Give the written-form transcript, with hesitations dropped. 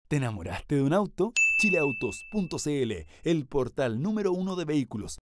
¿Te enamoraste de un auto? Chileautos.cl, el portal número 1 de vehículos.